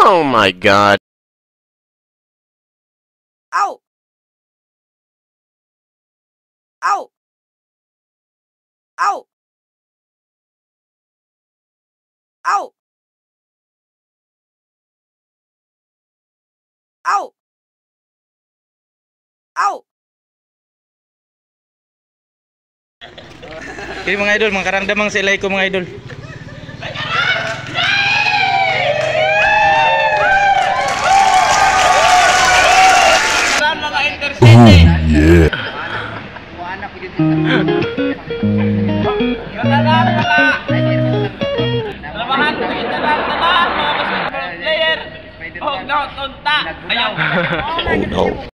Oh my God. Ow! Ow! Ow! Ow! Ow! Ow! Kini mga idol, mga karamdamang sa ilay ko mga idol. Yeah. Labahan ko yung talang mga basketball player. Oh, no, tunta. Ayaw. Oh no.